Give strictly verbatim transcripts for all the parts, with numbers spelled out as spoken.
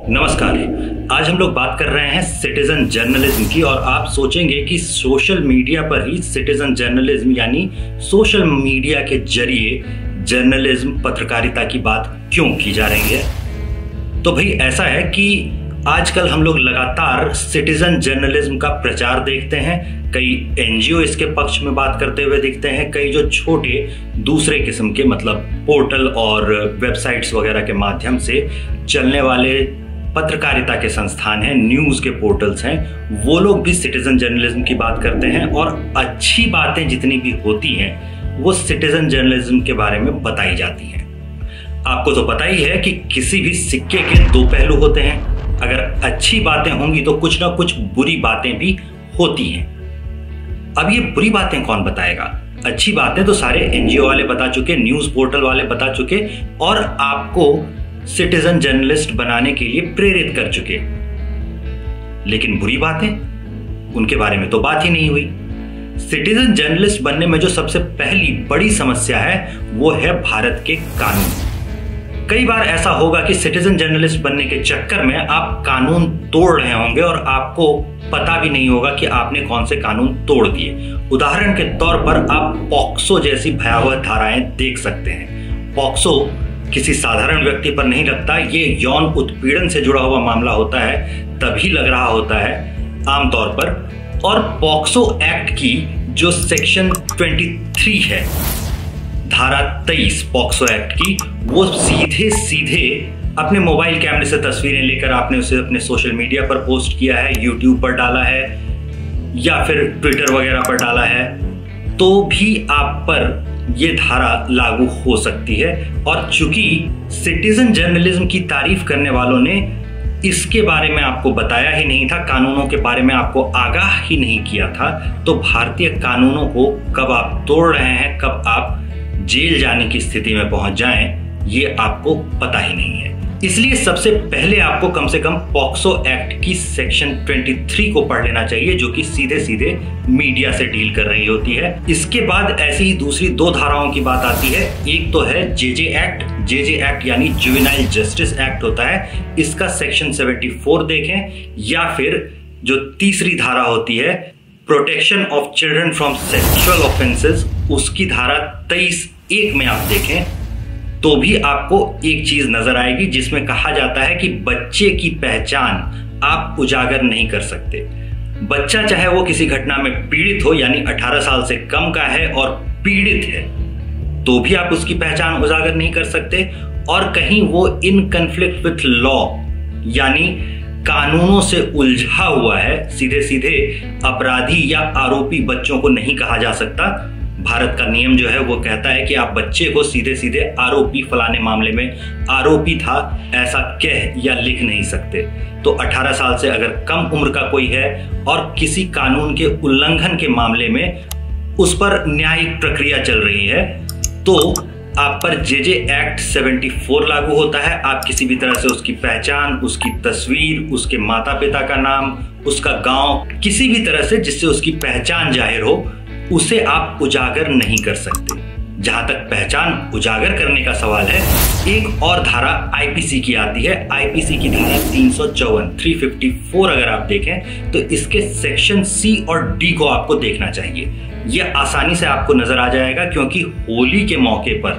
नमस्कार। आज हम लोग बात कर रहे हैं सिटीजन जर्नलिज्म की और आप सोचेंगे कि सोशल मीडिया पर ही सिटीजन जर्नलिज्म यानी सोशल मीडिया के जरिए जर्नलिज्म पत्रकारिता की बात क्यों की जा रही है। तो भाई ऐसा है कि आजकल हम लोग लगातार सिटीजन जर्नलिज्म का प्रचार देखते हैं। कई एनजीओ इसके पक्ष में बात करते हुए दिखते हैं, कई जो छोटे दूसरे किस्म के मतलब पोर्टल और वेबसाइट्स वगैरह के माध्यम से चलने वाले पत्रकारिता के संस्थान हैं, न्यूज के पोर्टल्स हैं, वो लोग भी सिटीजन जर्नलिज्म की बात करते हैं और अच्छी बातें जितनी भी होती हैं वो सिटीजन जर्नलिज्म के बारे में बताई जाती हैं। आपको तो पता ही है कि किसी भी सिक्के के दो पहलू होते हैं। अगर अच्छी बातें होंगी तो कुछ ना कुछ बुरी बातें भी होती हैं। अब ये बुरी बातें कौन बताएगा? अच्छी बातें तो सारे एनजीओ वाले बता चुके, न्यूज पोर्टल वाले बता चुके और आपको सिटीजन जर्नलिस्ट बनाने के लिए प्रेरित कर चुके। लेकिन बुरी बातें, उनके बारे में तो बात ही नहीं हुई। सिटीजन जर्नलिस्ट बनने में जो सबसे पहली बड़ी समस्या है वो है भारत के कानून। कई बार ऐसा होगा कि सिटीजन जर्नलिस्ट बनने के चक्कर में आप कानून तोड़ रहे होंगे और आपको पता भी नहीं होगा कि आपने कौन से कानून तोड़ दिए। उदाहरण के तौर पर आप पॉक्सो जैसी भयावह धाराएं देख सकते हैं। पॉक्सो किसी साधारण व्यक्ति पर नहीं लगता, ये यौन उत्पीड़न से जुड़ा हुआ मामला होता है, तभी लग रहा होता है आमतौर पर। और पॉक्सो एक्ट की जो सेक्शन तेईस है, धारा तेईस पॉक्सो एक्ट की, वो सीधे सीधे अपने मोबाइल कैमरे से तस्वीरें लेकर आपने उसे अपने सोशल मीडिया पर पोस्ट किया है, यूट्यूब पर डाला है या फिर ट्विटर वगैरह पर डाला है, तो भी आप पर ये धारा लागू हो सकती है। और चूंकि सिटीजन जर्नलिज्म की तारीफ करने वालों ने इसके बारे में आपको बताया ही नहीं था, कानूनों के बारे में आपको आगाह ही नहीं किया था, तो भारतीय कानूनों को कब आप तोड़ रहे हैं, कब आप जेल जाने की स्थिति में पहुंच जाएं, ये आपको पता ही नहीं है। इसलिए सबसे पहले आपको कम से कम पॉक्सो एक्ट की सेक्शन तेईस को पढ़ लेना चाहिए, जो कि सीधे सीधे मीडिया से डील कर रही होती है। इसके बाद ऐसी ही दूसरी दो धाराओं की बात आती है। एक तो है जेजे एक्ट। जेजे एक्ट यानी जुवेनाइल जस्टिस एक्ट होता है, इसका सेक्शन चौहत्तर देखें, या फिर जो तीसरी धारा होती है protection of children from sexual offences, उसकी धारा तेईस एक में आप देखें तो भी आपको एक चीज नजर आएगी जिसमें कहा जाता है कि बच्चे की पहचान आप उजागर नहीं कर सकते। बच्चा चाहे वो किसी घटना में पीड़ित हो, यानी अठारह साल से कम का है और पीड़ित है, तो भी आप उसकी पहचान उजागर नहीं कर सकते। और कहीं वो इन कन्फ्लिक्ट विथ लॉ यानी कानूनों से उलझा हुआ है, सीधे सीधे अपराधी या आरोपी बच्चों को नहीं कहा जा सकता। भारत का नियम जो है वो कहता है कि आप बच्चे को सीधे सीधे आरोपी, फलाने मामले में आरोपी था, ऐसा कह या लिख नहीं सकते। तो अठारह साल से अगर कम उम्र का कोई है और किसी कानून के उल्लंघन के मामले में उस पर न्यायिक प्रक्रिया चल रही है, तो आप पर जेजे एक्ट चौहत्तर लागू होता है। आप किसी भी तरह से उसकी पहचान, उसकी तस्वीर, उसके माता पिता का नाम, उसका गांव, किसी भी तरह से जिससे उसकी पहचान जाहिर हो, उसे आप उजागर नहीं कर सकते। जहां तक पहचान उजागर करने का सवाल है, एक और धारा आईपीसी की आती है। आईपीसी की धारा तीन सौ चौवन तीन सौ चौवन अगर आप देखें तो इसके सेक्शन सी और डी को आपको देखना चाहिए। यह आसानी से आपको नजर आ जाएगा क्योंकि होली के मौके पर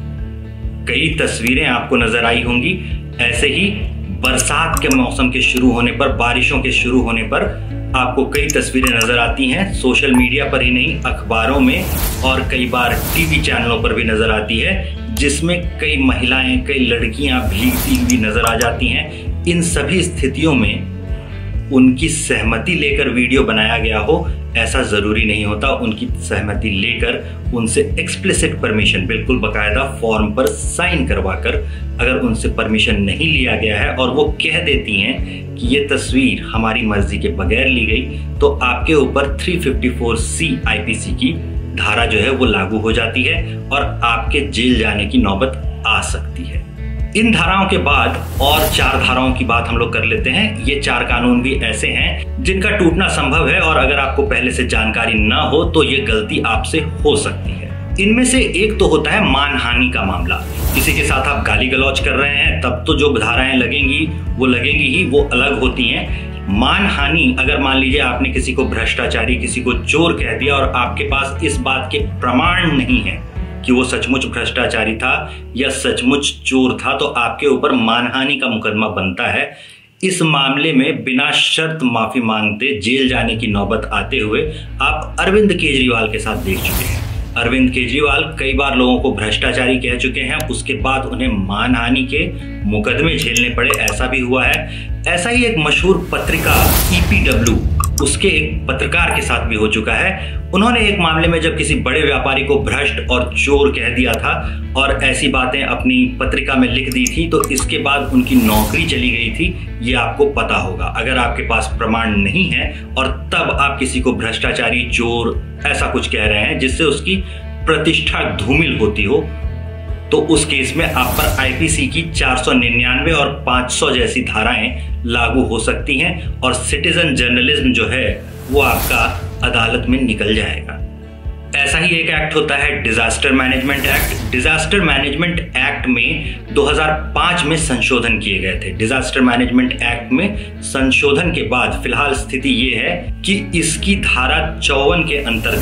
कई तस्वीरें आपको नजर आई होंगी। ऐसे ही बरसात के मौसम के शुरू होने पर, बारिशों के शुरू होने पर आपको कई तस्वीरें नजर आती हैं, सोशल मीडिया पर ही नहीं, अखबारों में और कई बार टीवी चैनलों पर भी नजर आती है, जिसमें कई महिलाएं, कई लड़कियां भीगती हुई नजर आ जाती हैं। इन सभी स्थितियों में उनकी सहमति लेकर वीडियो बनाया गया हो ऐसा जरूरी नहीं होता। उनकी सहमति लेकर उनसे एक्सप्लिसिट परमिशन, बिल्कुल बकायदा फॉर्म पर साइन करवाकर, अगर उनसे परमिशन नहीं लिया गया है और वो कह देती हैं कि ये तस्वीर हमारी मर्जी के बगैर ली गई, तो आपके ऊपर तीन सौ चौवन सी आईपीसी की धारा जो है वो लागू हो जाती है और आपके जेल जाने की नौबत आ सकती है। इन धाराओं के बाद और चार धाराओं की बात हम लोग कर लेते हैं। ये चार कानून भी ऐसे हैं जिनका टूटना संभव है और अगर आपको पहले से जानकारी ना हो तो ये गलती आपसे हो सकती है। इनमें से एक तो होता है मानहानि का मामला। किसी के साथ आप गाली गलौज कर रहे हैं तब तो जो धाराएं लगेंगी वो लगेंगी ही, वो अलग होती हैं। मानहानि, अगर मान लीजिए आपने किसी को भ्रष्टाचारी, किसी को चोर कह दिया और आपके पास इस बात के प्रमाण नहीं है कि वो सचमुच भ्रष्टाचारी था या सचमुच चोर था, तो आपके ऊपर मानहानि का मुकदमा बनता है। इस मामले में बिना शर्त माफी मांगते जेल जाने की नौबत आते हुए आप अरविंद केजरीवाल के साथ देख चुके हैं। अरविंद केजरीवाल कई बार लोगों को भ्रष्टाचारी कह चुके हैं, उसके बाद उन्हें मानहानि के मुकदमे झेलने पड़े, ऐसा भी हुआ है। ऐसा ही एक मशहूर पत्रिका ई पी डब्ल्यू, उसके एक पत्रकार के साथ भी हो चुका है। उन्होंने एक मामले में जब किसी बड़े व्यापारी को भ्रष्ट और चोर कह दिया था और ऐसी बातें अपनी पत्रिका में लिख दी थी, तो इसके बाद उनकी नौकरी चली गई थी। ये आपको पता होगा। अगर आपके पास प्रमाण नहीं है और तब आप किसी को भ्रष्टाचारी, चोर ऐसा कुछ कह रहे हैं जिससे उसकी प्रतिष्ठा धूमिल होती हो, तो उस केस में आप पर आई पी सी की चार सौ निन्यानवे और पाँच सौ जैसी धाराएं लागू हो सकती हैं और सिटीजन जर्नलिज्म जो है वो आपका अदालत में निकल जाएगा। ऐसा ही एक एक्ट होता है disaster management act. Disaster management act में दो हज़ार पाँच में संशोधन किए गए थे। डिजास्टर मैनेजमेंट एक्ट में संशोधन के बाद फिलहाल स्थिति ये है कि इसकी धारा चौवन के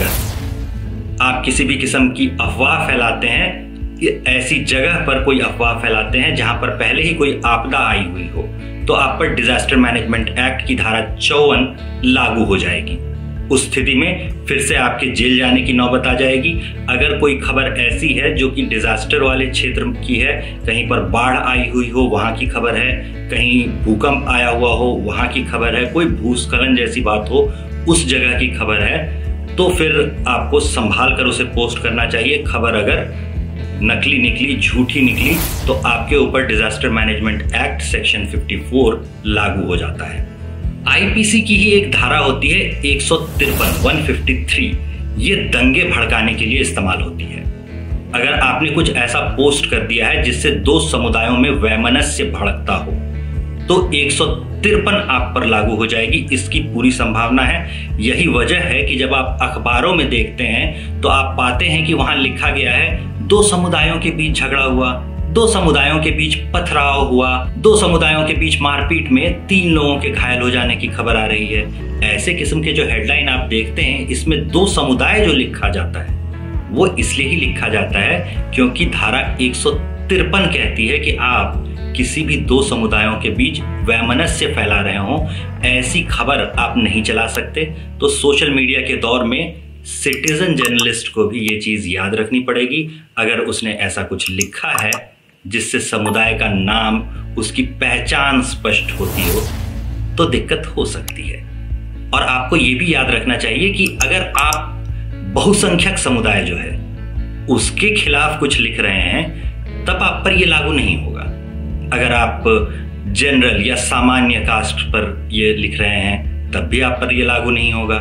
अंतर्गत आप किसी भी किस्म की अफवाह फैलाते हैं, ऐसी जगह पर कोई अफवाह फैलाते हैं जहां पर पहले ही कोई आपदा आई हुई हो, तो आप पर डिजास्टर मैनेजमेंट एक्ट की धारा चौवन लागू हो जाएगी। उस स्थिति में फिर से आपके जेल जाने की नौबत आ जाएगी। अगर कोई खबर ऐसी है जो कि डिजास्टर वाले क्षेत्र की है, कहीं पर बाढ़ आई हुई हो वहां की खबर है, कहीं भूकंप आया हुआ हो वहां की खबर है, कोई भूस्खलन जैसी बात हो उस जगह की खबर है, तो फिर आपको संभाल कर उसे पोस्ट करना चाहिए। खबर अगर नकली निकली, झूठी निकली, तो आपके ऊपर डिजास्टर मैनेजमेंट एक्ट सेक्शन चौवन लागू हो जाता है। आई पी सी की ही एक धारा होती है एक सौ तिरपन, एक सौ तिरेपन, ये दंगे भड़काने के लिए इस्तेमाल होती है। अगर आपने कुछ ऐसा पोस्ट कर दिया है जिससे दो समुदायों में वैमनस्य भड़कता हो, तो एक सौ तिरपन आप पर लागू हो जाएगी, इसकी पूरी संभावना है। यही वजह है कि जब आप अखबारों में देखते हैं तो आप पाते हैं कि वहां लिखा गया है दो समुदायों के बीच झगड़ा हुआ, दो समुदायों के बीच पथराव हुआ, दो समुदायों के बीच मारपीट में तीन लोगों के घायल हो जाने की खबर आ रही है। ऐसे किस्म के जो हेडलाइन आप देखते हैं, इसमें दो समुदाय जो लिखा जाता है वो इसलिए ही लिखा जाता है क्योंकि धारा एक सौ तिरपन कहती है कि आप किसी भी दो समुदायों के बीच वैमनस्य फैला रहे हो, ऐसी खबर आप नहीं चला सकते। तो सोशल मीडिया के दौर में सिटीजन जर्नलिस्ट को भी ये चीज याद रखनी पड़ेगी। अगर उसने ऐसा कुछ लिखा है जिससे समुदाय का नाम, उसकी पहचान स्पष्ट होती हो, तो दिक्कत हो सकती है। और आपको ये भी याद रखना चाहिए कि अगर आप बहुसंख्यक समुदाय जो है उसके खिलाफ कुछ लिख रहे हैं, तब आप पर ये लागू नहीं होगा। अगर आप जनरल या सामान्य कास्ट पर ये लिख रहे हैं, तब भी आप पर ये लागू नहीं होगा।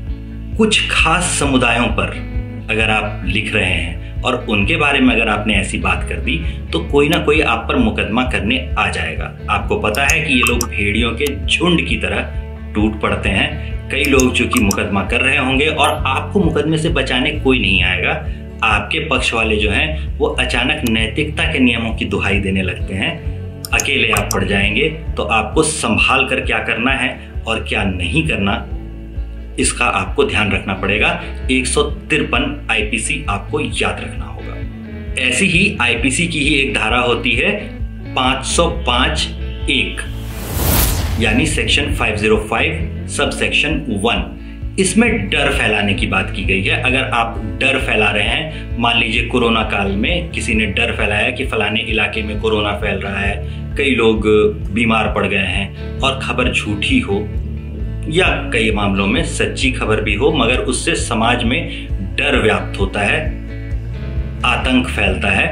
कुछ खास समुदायों पर अगर आप लिख रहे हैं और उनके बारे में अगर आपने ऐसी बात कर दी, तो कोई ना कोई आप पर मुकदमा करने आ जाएगा। आपको पता है कि ये लोग भेड़ियों के झुंड की तरह टूट पड़ते हैं। कई लोग चूंकि मुकदमा कर रहे होंगे और आपको मुकदमे से बचाने कोई नहीं आएगा। आपके पक्ष वाले जो हैं वो अचानक नैतिकता के नियमों की दुहाई देने लगते हैं। अकेले आप पड़ जाएंगे। तो आपको संभाल कर क्या करना है और क्या नहीं करना, इसका आपको ध्यान रखना पड़ेगा। एक सौ तिरपन आई पी सी आपको याद रखना होगा। ऐसी ही आई पी सी की ही एक धारा होती है पाँच सौ पाँच एक, यानी सेक्शन पाँच सौ पाँच सब सेक्शन वन। इसमें डर फैलाने की बात की गई है। अगर आप डर फैला रहे हैं, मान लीजिए कोरोना काल में किसी ने डर फैलाया कि फलाने इलाके में कोरोना फैल रहा है, कई लोग बीमार पड़ गए हैं, और खबर झूठी हो या कई मामलों में सच्ची खबर भी हो, मगर उससे समाज में डर व्याप्त होता है, आतंक फैलता है,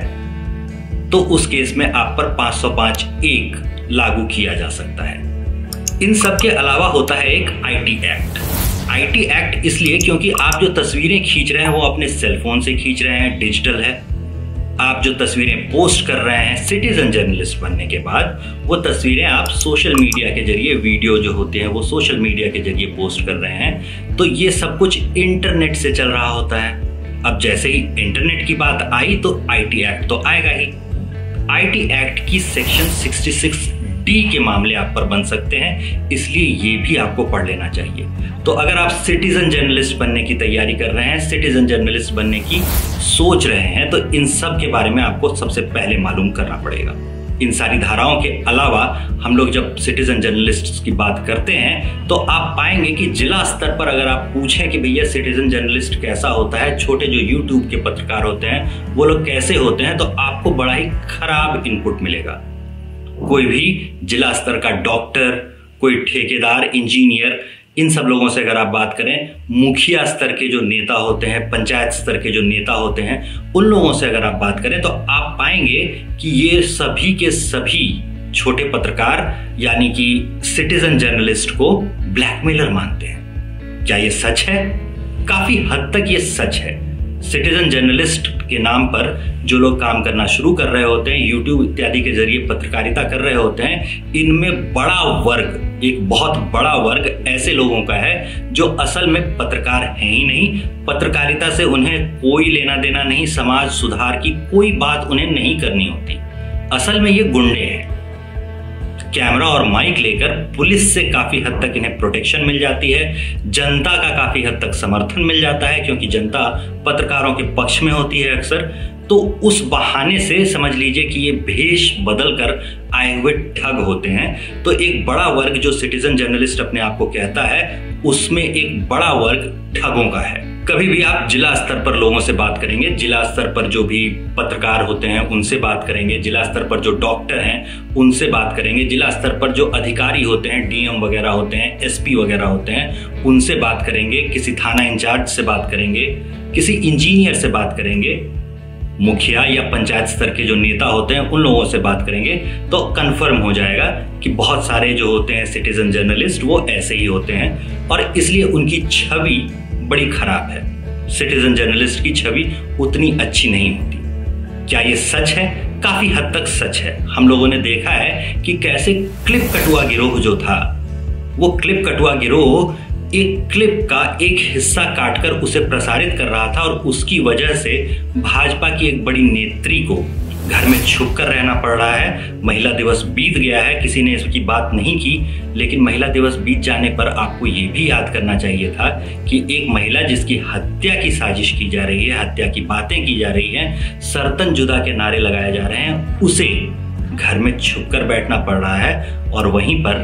तो उस केस में आप पर पाँच सौ पाँच एक लागू किया जा सकता है। इन सब के अलावा होता है एक I T act. I T act इसलिए क्योंकि आप जो तस्वीरें खींच रहे हैं वो अपने सेलफोन से खींच रहे हैं, डिजिटल है। आप जो तस्वीरें पोस्ट कर रहे हैं सिटीजन जर्नलिस्ट बनने के बाद, वो तस्वीरें आप सोशल मीडिया के जरिए, वीडियो जो होते हैं वो सोशल मीडिया के जरिए पोस्ट कर रहे हैं। तो ये सब कुछ इंटरनेट से चल रहा होता है। अब जैसे ही इंटरनेट की बात आई तो आई टी एक्ट तो आएगा ही। आईटी एक्ट की सेक्शन छियासठ डी के मामले आप पर बन सकते हैं, इसलिए ये भी आपको पढ़ लेना चाहिए। तो अगर आप सिटीजन जर्नलिस्ट बनने की तैयारी कर रहे हैं, सिटीजन जर्नलिस्ट बनने की सोच रहे हैं, तो इन सब के बारे में आपको सबसे पहले मालूम करना पड़ेगा। इन सारी धाराओं के अलावा हम लोग जब सिटीजन जर्नलिस्ट की बात करते हैं तो आप पाएंगे कि जिला स्तर पर अगर आप पूछें कि भैया सिटीजन जर्नलिस्ट कैसा होता है, छोटे जो यूट्यूब के पत्रकार होते हैं वो लोग कैसे होते हैं, तो आपको बड़ा ही खराब इनपुट मिलेगा। कोई भी जिला स्तर का डॉक्टर, कोई ठेकेदार, इंजीनियर, इन सब लोगों से अगर आप बात करें, मुखिया स्तर के जो नेता होते हैं, पंचायत स्तर के जो नेता होते हैं, उन लोगों से अगर आप बात करें तो आप पाएंगे कि ये सभी के सभी छोटे पत्रकार यानी कि सिटीजन जर्नलिस्ट को ब्लैकमेलर मानते हैं। क्या ये सच है? काफी हद तक ये सच है। सिटीजन जर्नलिस्ट के नाम पर जो लोग काम करना शुरू कर रहे होते हैं, यूट्यूब इत्यादि के जरिए पत्रकारिता कर रहे होते हैं, इनमें बड़ा वर्ग, एक बहुत बड़ा वर्ग ऐसे लोगों का है जो असल में पत्रकार हैं ही नहीं, पत्रकारिता से उन्हें कोई लेना देना नहीं, समाज सुधार की कोई बात उन्हें नहीं करनी होती। असल में ये गुंडे हैं। कैमरा और माइक लेकर पुलिस से काफी हद तक इन्हें प्रोटेक्शन मिल जाती है, जनता का काफी हद तक समर्थन मिल जाता है क्योंकि जनता पत्रकारों के पक्ष में होती है अक्सर। तो उस बहाने से समझ लीजिए कि ये भेष बदल कर आए हुए ठग होते हैं। तो एक बड़ा वर्ग जो सिटीजन जर्नलिस्ट अपने आप को कहता है, उसमें एक बड़ा वर्ग ठगों का है। कभी भी आप जिला स्तर पर लोगों से बात करेंगे, जिला स्तर पर जो भी पत्रकार होते हैं उनसे बात करेंगे, जिला स्तर पर जो डॉक्टर हैं उनसे बात करेंगे, जिला स्तर पर जो अधिकारी होते हैं, डीएम वगैरह होते हैं, एसपी वगैरह होते हैं, उनसे बात करेंगे, किसी थाना इंचार्ज से बात करेंगे, किसी इंजीनियर से बात करेंगे, मुखिया या पंचायत स्तर के जो नेता होते हैं उन लोगों से बात करेंगे, तो कंफर्म हो जाएगा कि बहुत सारे जो होते हैं सिटीजन जर्नलिस्ट वो ऐसे ही होते हैं और इसलिए उनकी छवि बड़ी खराब है। सिटीजन जर्नलिस्ट की छवि उतनी अच्छी नहीं होती। क्या ये सच है? काफी हद तक सच है। हम लोगों ने देखा है कि कैसे क्लिप कटुआ गिरोह जो था, वो क्लिप कटुआ गिरोह एक क्लिप का एक हिस्सा काटकर उसे प्रसारित कर रहा था और उसकी वजह से भाजपा की एक बड़ी नेत्री को घर में छुप कर रहना पड़ रहा है। महिला दिवस बीत गया है, किसी ने इसकी बात नहीं की, लेकिन महिला दिवस बीत जाने पर आपको ये भी याद करना चाहिए था कि एक महिला जिसकी हत्या की साजिश की जा रही है, हत्या की बातें की जा रही हैं, सर्तन जुदा के नारे लगाए जा रहे हैं, उसे घर में छुप कर बैठना पड़ रहा है और वहीं पर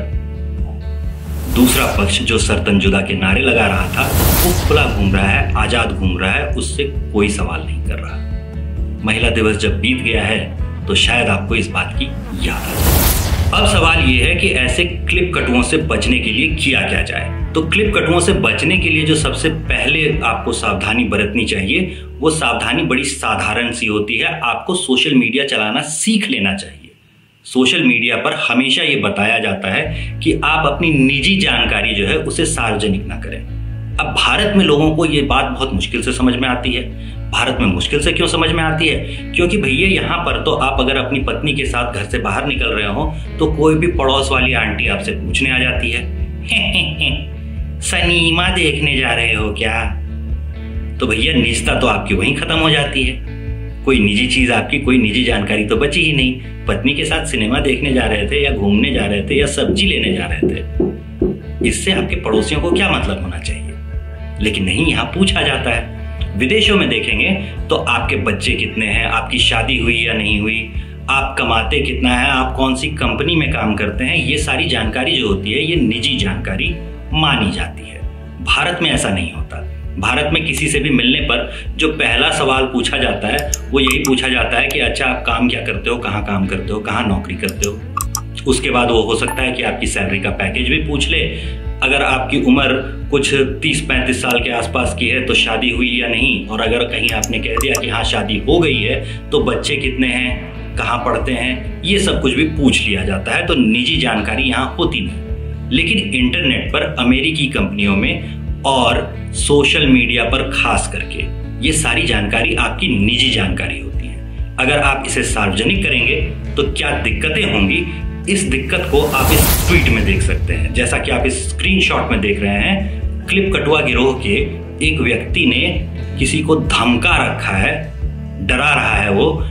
दूसरा पक्ष जो सर्तन जुदा के नारे लगा रहा था वो खुला घूम रहा है, आजाद घूम रहा है, उससे कोई सवाल नहीं कर रहा। महिला दिवस जब बीत गया है तो शायद आपको इस बात की याद आ जाए। अब सवाल यह है कि ऐसे क्लिप कटुओं से बचने के लिए किया क्या जाए। तो क्लिप कटुओं से बचने के लिए जो सबसे पहले आपको सावधानी बरतनी चाहिए, वो सावधानी बड़ी साधारण सी होती है। आपको सोशल मीडिया चलाना सीख लेना चाहिए। सोशल मीडिया पर हमेशा ये बताया जाता है कि आप अपनी निजी जानकारी जो है उसे सार्वजनिक ना करें। अब भारत में लोगों को ये बात बहुत मुश्किल से समझ में आती है। भारत में मुश्किल से क्यों समझ में आती है? क्योंकि भैया यहाँ पर तो आप अगर अपनी पत्नी के साथ घर से बाहर निकल रहे हो तो कोई भी पड़ोस वाली आंटी आपसे पूछने आ जाती है, सिनेमा देखने जा रहे हो क्या? तो भैया निजता तो आपकी वहीं खत्म हो जाती है। कोई निजी चीज आपकी, कोई निजी जानकारी तो बची ही नहीं। पत्नी के साथ सिनेमा देखने जा रहे थे या घूमने जा रहे थे या सब्जी लेने जा रहे थे, इससे आपके पड़ोसियों को क्या मतलब होना चाहिए? लेकिन नहीं, यहाँ पूछा जाता है। विदेशों में देखेंगे तो आपके बच्चे कितने हैं, आपकी शादी हुई या नहीं हुई, आप कमाते कितना है, आप कौन सी कंपनी में काम करते हैं, ये सारी जानकारी जो होती है ये निजी जानकारी मानी जाती है। भारत में ऐसा नहीं होता। भारत में किसी से भी मिलने पर जो पहला सवाल पूछा जाता है वो यही पूछा जाता है कि अच्छा आप काम क्या करते हो, कहाँ काम करते हो, कहाँ नौकरी करते हो। उसके बाद वो हो सकता है कि आपकी सैलरी का पैकेज भी पूछ ले। अगर आपकी उम्र कुछ तीस पैंतीस साल के आसपास की है तो शादी हुई या नहीं, और अगर कहीं आपने कह दिया कि हाँ शादी हो गई है तो बच्चे कितने हैं, कहाँ पढ़ते हैं, ये सब कुछ भी पूछ लिया जाता है। तो निजी जानकारी यहाँ होती नहीं। लेकिन इंटरनेट पर अमेरिकी कंपनियों में और सोशल मीडिया पर खास करके ये सारी जानकारी आपकी निजी जानकारी होती है। अगर आप इसे सार्वजनिक करेंगे तो क्या दिक्कतें होंगी, इस दिक्कत को आप इस ट्वीट में देख सकते हैं। जैसा कि आप इस स्क्रीनशॉट में देख रहे हैं, क्लिप कटुआ गिरोह के एक व्यक्ति ने किसी को धमका रखा है, डरा रहा है वो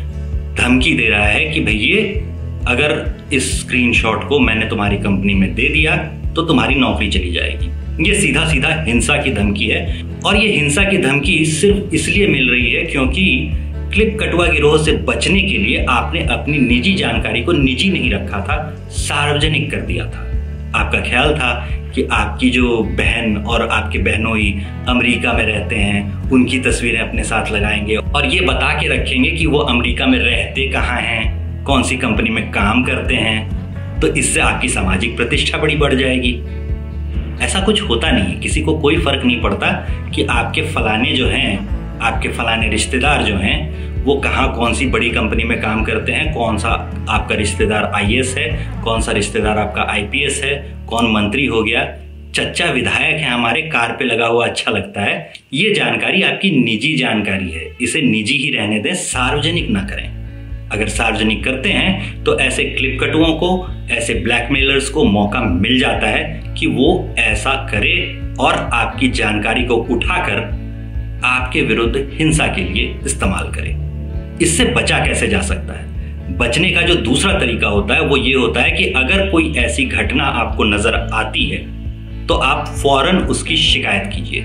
धमकी दे रहा है कि भैया अगर इस स्क्रीनशॉट को मैंने तुम्हारी कंपनी में दे दिया तो तुम्हारी नौकरी चली जाएगी। ये सीधा सीधा हिंसा की धमकी है, और ये हिंसा की धमकी सिर्फ इसलिए मिल रही है क्योंकि क्लिप कटुआ गिरोह से बचने के लिए आपने अपनी निजी जानकारी को निजी नहीं रखा था, सार्वजनिक कर दिया था। आपका ख्याल था कि आपकी जो बहन और आपके बहनोई अमेरिका में रहते हैं, उनकी तस्वीरें अपने साथ लगाएंगे और ये बता के रखेंगे कि वो अमेरिका में रहते कहाँ हैं, कौन सी कंपनी में काम करते हैं, तो इससे आपकी सामाजिक प्रतिष्ठा बड़ी बढ़ जाएगी। ऐसा कुछ होता नहीं, किसी को कोई फर्क नहीं पड़ता कि आपके फलाने जो हैं, आपके फलाने रिश्तेदार जो हैं, वो कहाँ कौन सी बड़ी कंपनी में काम करते हैं, कौन सा आपका रिश्तेदार आई ए एस है, कौन सा रिश्तेदार आपका आई पी एस है, कौन मंत्री हो गया, चच्चा विधायक है हमारे, कार पे लगा हुआ अच्छा लगता है। ये जानकारी आपकी निजी जानकारी है, इसे निजी ही रहने दें, सार्वजनिक ना करें। अगर सार्वजनिक करते हैं तो ऐसे क्लिप कटुओं को, ऐसे ब्लैकमेलर्स को मौका मिल जाता है कि वो ऐसा करे और आपकी जानकारी को उठाकर आपके विरुद्ध हिंसा के लिए इस्तेमाल करे। इससे बचा कैसे जा सकता है? बचने का जो दूसरा तरीका होता है वो ये होता है कि अगर कोई ऐसी घटना आपको नजर आती है तो आप फौरन उसकी शिकायत कीजिए।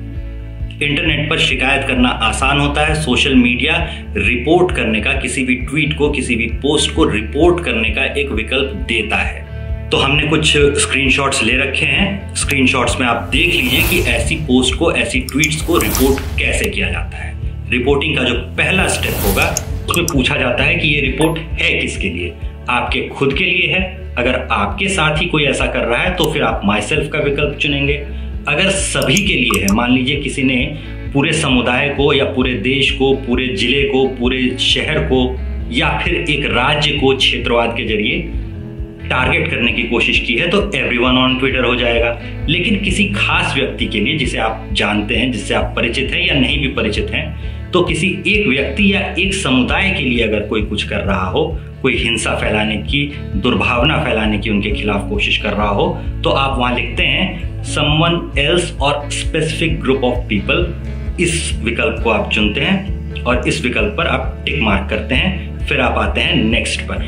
इंटरनेट पर शिकायत करना आसान होता है। सोशल मीडिया रिपोर्ट करने का, किसी भी ट्वीट को, किसी भी पोस्ट को रिपोर्ट करने का एक विकल्प देता है। तो हमने कुछ स्क्रीनशॉट्स ले रखे हैं। स्क्रीनशॉट्स में आप देख लीजिए कि ऐसी पोस्ट को, ऐसी ट्वीट्स को रिपोर्ट कैसे किया जाता है। रिपोर्टिंग का जो पहला स्टेप होगा उसमें पूछा जाता है कि ये रिपोर्ट है किसके लिए। आपके खुद के लिए है। अगर आपके साथ ही कोई ऐसा कर रहा है तो फिर आप माई सेल्फ का विकल्प चुनेंगे। अगर सभी के लिए है, मान लीजिए किसी ने पूरे समुदाय को या पूरे देश को, पूरे जिले को, पूरे शहर को या फिर एक राज्य को क्षेत्रवाद के जरिए टारगेट करने की कोशिश की है, तो एवरीवन ऑन ट्विटर हो जाएगा। लेकिन किसी खास व्यक्ति के लिए जिसे आप जानते हैं, जिससे आप परिचित हैं या नहीं भी परिचित हैं, तो किसी एक व्यक्ति या एक समुदाय के लिए अगर कोई कुछ कर रहा हो, कोई हिंसा फैलाने की, दुर्भावना फैलाने की उनके खिलाफ कोशिश कर रहा हो, तो आप वहां लिखते हैं someone else और स्पेसिफिक ग्रुप ऑफ पीपल। इस विकल्प को आप चुनते हैं और इस विकल्प पर आप टिक मार्क करते हैं। फिर आप आते हैं नेक्स्ट पर।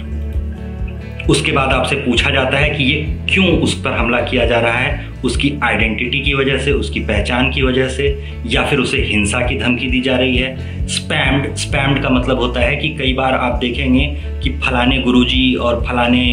उसके बाद आपसे पूछा जाता है कि ये क्यों उस पर हमला किया जा रहा है, उसकी आइडेंटिटी की वजह से, उसकी पहचान की वजह से, या फिर उसे हिंसा की धमकी दी जा रही है। स्पैम्ड स्पैम्ड का मतलब होता है कि कई बार आप देखेंगे कि फलाने गुरुजी और फलाने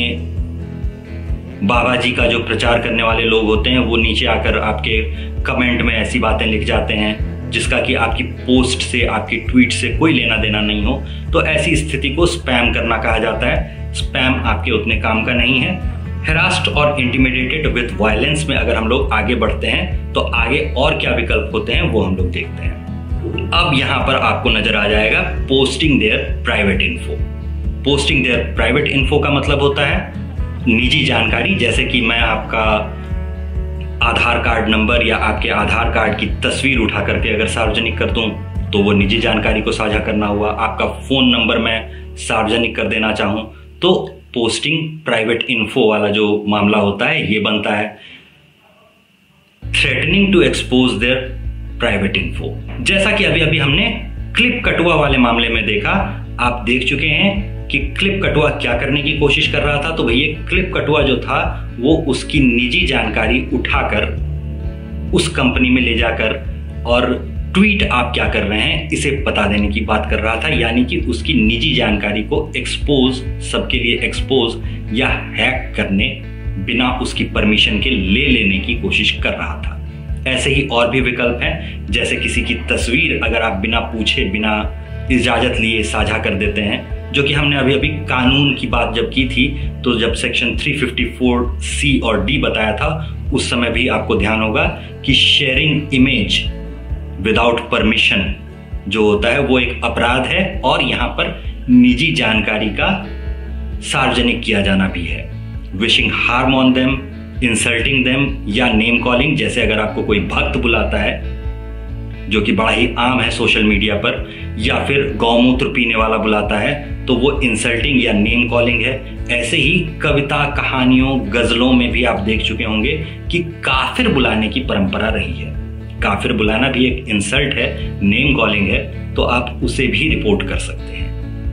बाबा जी का जो प्रचार करने वाले लोग होते हैं वो नीचे आकर आपके कमेंट में ऐसी बातें लिख जाते हैं जिसका कि आपकी पोस्ट से, आपकी ट्वीट से कोई लेना देना नहीं हो। तो ऐसी स्थिति को स्पैम करना कहा जाता है। स्पैम आपके उतने काम का नहीं है। हेरास्ड और इंटिमिडेटेड विद वायलेंस में अगर हम लोग आगे बढ़ते हैं तो आगे और क्या विकल्प होते हैं वो हम लोग देखते हैं। अब यहां पर आपको नजर आ जाएगा posting their private info. Posting their private info का मतलब होता है निजी जानकारी, जैसे कि मैं आपका आधार कार्ड नंबर या आपके आधार कार्ड की तस्वीर उठा करके अगर सार्वजनिक कर दूं तो वो निजी जानकारी को साझा करना हुआ। आपका फोन नंबर मैं सार्वजनिक कर देना चाहूं तो पोस्टिंग प्राइवेट इन्फो वाला जो मामला होता है ये बनता है। Threatening to expose their private info, जैसा कि अभी अभी हमने क्लिप कटुआ वाले मामले में देखा। आप देख चुके हैं कि क्लिप कटुआ क्या करने की कोशिश कर रहा था। तो भैया क्लिप कटुआ जो था वो उसकी निजी जानकारी उठाकर उस कंपनी में ले जाकर और ट्वीट आप क्या कर रहे हैं इसे बता देने की बात कर रहा था, यानी कि उसकी निजी जानकारी को एक्सपोज, सबके लिए एक्सपोज या हैक करने बिना उसकी परमिशन के ले लेने की कोशिश कर रहा था। ऐसे ही और भी विकल्प हैं, जैसे किसी की तस्वीर अगर आप बिना पूछे, बिना इजाजत लिए साझा कर देते हैं, जो कि हमने अभी अभी कानून की बात जब की थी तो जब सेक्शन तीन सौ चौवन सी और डी बताया था उस समय भी आपको ध्यान होगा कि शेयरिंग इमेज विदाउट परमिशन जो होता है वो एक अपराध है और यहाँ पर निजी जानकारी का सार्वजनिक किया जाना भी है। Wishing harm on them, insulting them या नेम कॉलिंग, जैसे अगर आपको कोई भक्त बुलाता है जो कि बड़ा ही आम है सोशल मीडिया पर, या फिर गौमूत्र पीने वाला बुलाता है तो वो इंसल्टिंग या नेम कॉलिंग है। ऐसे ही कविता, कहानियों, गजलों में भी आप देख चुके होंगे कि काफिर बुलाने की परंपरा रही है। काफिर बुलाना भी एक इंसल्ट है, नेम कॉलिंग है, तो आप उसे भी रिपोर्ट कर सकते हैं।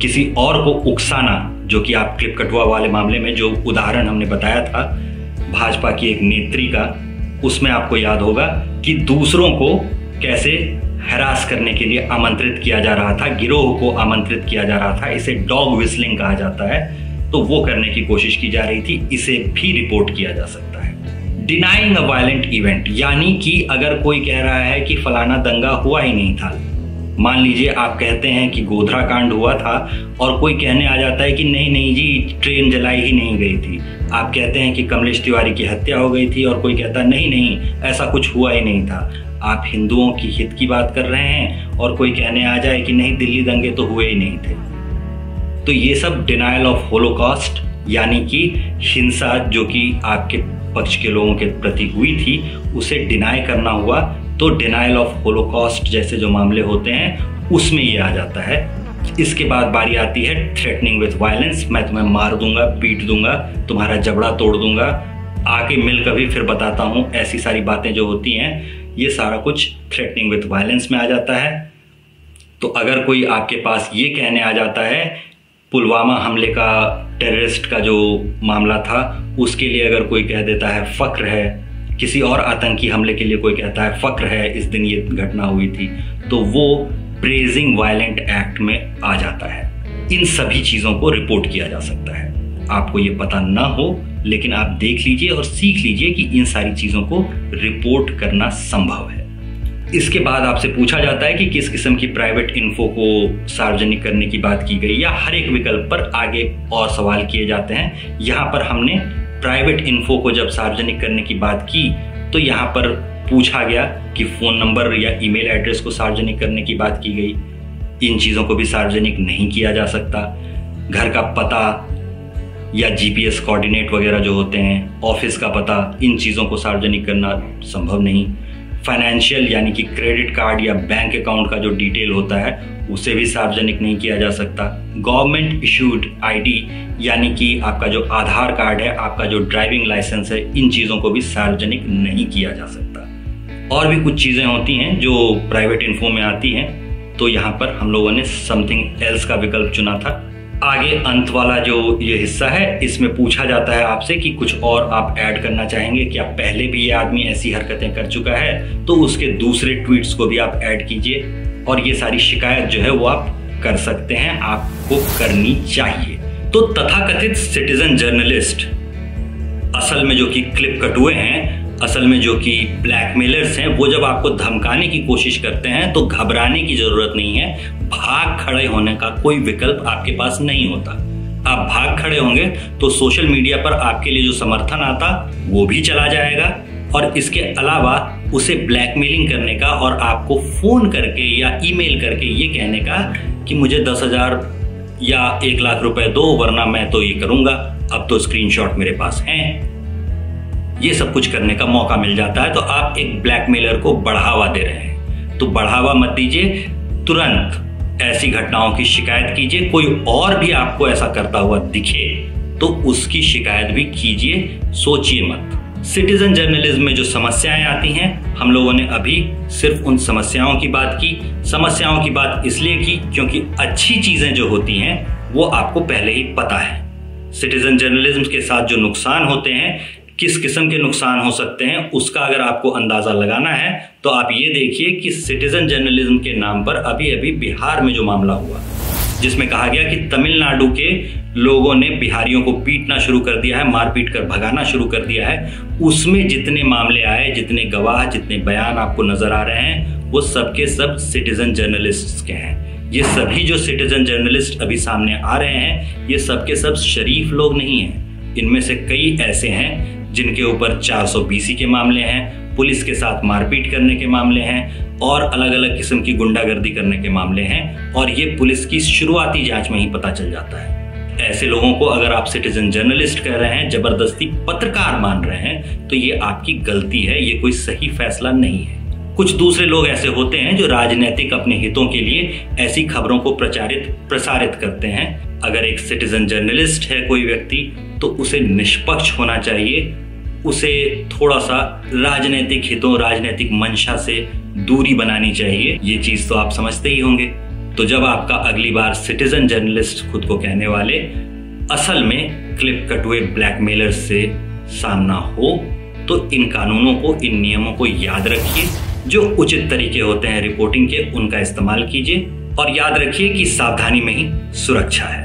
किसी और को उकसाना, जो कि आप क्लिप कटुआ वाले मामले में जो उदाहरण हमने बताया था भाजपा की एक नेत्री का, उसमें आपको याद होगा कि दूसरों को कैसे हैरास करने के लिए आमंत्रित किया जा रहा था, गिरोह को आमंत्रित किया जा रहा था। इसे डॉग विस्लिंग कहा जाता है। तो वो करने की कोशिश की जा रही थी, इसे भी रिपोर्ट किया जा सकता है। डिनाइंग अ वायलेंट इवेंट, यानी कि अगर कोई कह रहा है कि फलाना दंगा हुआ ही नहीं था, मान लीजिए आप कहते हैं कि गोधरा कांड हुआ था और कोई कहने आ जाता है कि नहीं नहीं जी ट्रेन जलाई ही नहीं गई थी। आप कहते हैं कि कमलेश तिवारी की हत्या हो गई थी और कोई कहता नहीं नहीं ऐसा कुछ हुआ ही नहीं था। आप हिंदुओं की हित की बात कर रहे हैं और कोई कहने आ जाए कि नहीं दिल्ली दंगे तो हुए ही नहीं थे। तो ये सब डिनायल ऑफ होलोकॉस्ट, यानी कि हिंसा जो कि आपके पक्ष के लोगों के प्रति हुई थी उसे डिनाई करना हुआ। तो डिनायल ऑफ होलोकॉस्ट जैसे जो मामले होते हैं उसमें ये आ जाता है। इसके बाद बारी आती है थ्रेटनिंग विथ वायलेंस, मैं तुम्हें मार दूंगा, पीट दूंगा, तुम्हारा जबड़ा तोड़ दूंगा, आके मिल कभी फिर बताता हूं, ऐसी सारी बातें जो होती हैं ये सारा कुछ थ्रेटनिंग विथ वायलेंस में आ जाता है। तो अगर कोई आपके पास ये कहने आ जाता है, पुलवामा हमले का टेररिस्ट का जो मामला था उसके लिए अगर कोई कह देता है फक्र है, किसी और आतंकी हमले के लिए कोई कहता है फक्र है इस दिन ये घटना हुई थी, तो वो प्रेजिंग वायलेंट एक्ट में आ जाता है। इन सभी चीजों को रिपोर्ट किया जा सकता है। आपको ये पता ना हो लेकिन आप देख लीजिए और सीख लीजिए कि इन सारी चीजों को रिपोर्ट करना संभव है। इसके बाद आपसे पूछा जाता है कि किस किस्म की प्राइवेट इन्फो को सार्वजनिक करने की बात की गई, या हर एक विकल्प पर आगे और सवाल किए जाते हैं। यहाँ पर हमने प्राइवेट इन्फो को जब सार्वजनिक करने की बात की तो यहाँ पर पूछा गया कि फोन नंबर या ईमेल एड्रेस को सार्वजनिक करने की बात की गई। इन चीजों को भी सार्वजनिक नहीं किया जा सकता। घर का पता या जीपीएस कोऑर्डिनेट वगैरह जो होते हैं, ऑफिस का पता, इन चीजों को सार्वजनिक करना संभव नहीं। फाइनेंशियल यानी कि क्रेडिट कार्ड या बैंक अकाउंट का जो डिटेल होता है उसे भी सार्वजनिक नहीं किया जा सकता। गवर्नमेंट इशूड आईडी यानी कि आपका जो आधार कार्ड है, आपका जो ड्राइविंग लाइसेंस है, इन चीजों को भी सार्वजनिक नहीं किया जा सकता। और भी कुछ चीजें होती हैं जो प्राइवेट इन्फो में आती हैं, तो यहाँ पर हम लोगों ने समथिंग एल्स का विकल्प चुना था। आगे अंत वाला जो ये हिस्सा है इसमें पूछा जाता है आपसे कि कुछ और आप ऐड करना चाहेंगे, क्या पहले भी ये आदमी ऐसी हरकतें कर चुका है, तो उसके दूसरे ट्वीट्स को भी आप ऐड कीजिए और ये सारी शिकायत जो है वो आप कर सकते हैं, आपको करनी चाहिए। तो तथाकथित सिटीजन जर्नलिस्ट असल में जो कि क्लिप कटुए हैं, असल में जो कि ब्लैकमेलर्स हैं, वो जब आपको धमकाने की कोशिश करते हैं तो घबराने की जरूरत नहीं है। भाग खड़े होने का कोई विकल्प आपके पास नहीं होता। आप भाग खड़े होंगे तो सोशल मीडिया पर आपके लिए जो समर्थन आता वो भी चला जाएगा, और इसके अलावा उसे ब्लैकमेलिंग करने का और आपको फोन करके या ईमेल करके ये कहने का कि मुझे दस हजार या एक लाख रुपए दो वरना मैं तो ये करूंगा, अब तो स्क्रीनशॉट मेरे पास हैं, ये सब कुछ करने का मौका मिल जाता है। तो आप एक ब्लैकमेलर को बढ़ावा दे रहे हैं। तो बढ़ावा मत दीजिए, तुरंत ऐसी घटनाओं की शिकायत कीजिए। कोई और भी आपको ऐसा करता हुआ दिखे तो उसकी शिकायत भी कीजिए, सोचिए मत। सिटीजन जर्नलिज्म में जो समस्याएं आती हैं, हम लोगों ने अभी सिर्फ उन समस्याओं की बात की। समस्याओं की बात इसलिए की क्योंकि अच्छी चीजें जो होती हैं वो आपको पहले ही पता है। सिटीजन जर्नलिज्म के साथ जो नुकसान होते हैं, किस किस्म के नुकसान हो सकते हैं, उसका अगर आपको अंदाजा लगाना है तो आप ये देखिए कि सिटीजन जर्नलिज्म के नाम पर अभी अभी बिहार में जो मामला हुआ, जिसमें कहा गया कि तमिलनाडु के लोगों ने बिहारियों को पीटना शुरू कर दिया है, मारपीट कर भगाना शुरू कर दिया है, उसमें जितने मामले आए, जितने गवाह, जितने बयान आपको नजर आ रहे हैं, वो सबके सब सिटीजन जर्नलिस्ट के हैं। ये सभी जो सिटीजन जर्नलिस्ट अभी सामने आ रहे हैं, ये सबके सब शरीफ लोग नहीं हैं। इनमें से कई ऐसे हैं जिनके ऊपर चार सौ बीसी के मामले हैं, पुलिस के साथ मारपीट करने के मामले हैं और अलग अलग किस्म की गुंडागर्दी करने के मामले हैं, और ये पुलिस की शुरुआती जांच में ही पता चल जाता है। ऐसे लोगों को अगर आप सिटीजन जर्नलिस्ट कह रहे हैं, जबरदस्ती पत्रकार मान रहे हैं, तो ये आपकी गलती है, ये कोई सही फैसला नहीं है। कुछ दूसरे लोग ऐसे होते हैं जो राजनीतिक अपने हितों के लिए ऐसी खबरों को प्रचारित प्रसारित करते हैं। अगर एक सिटीजन जर्नलिस्ट है कोई व्यक्ति, तो उसे निष्पक्ष होना चाहिए, उसे थोड़ा सा राजनीतिक हितों, राजनीतिक मंशा से दूरी बनानी चाहिए। ये चीज तो आप समझते ही होंगे। तो जब आपका अगली बार सिटीजन जर्नलिस्ट खुद को कहने वाले असल में क्लिप कट हुए ब्लैकमेलर से सामना हो, तो इन कानूनों को, इन नियमों को याद रखिए। जो उचित तरीके होते हैं रिपोर्टिंग के, उनका इस्तेमाल कीजिए और याद रखिए कि सावधानी में ही सुरक्षा है।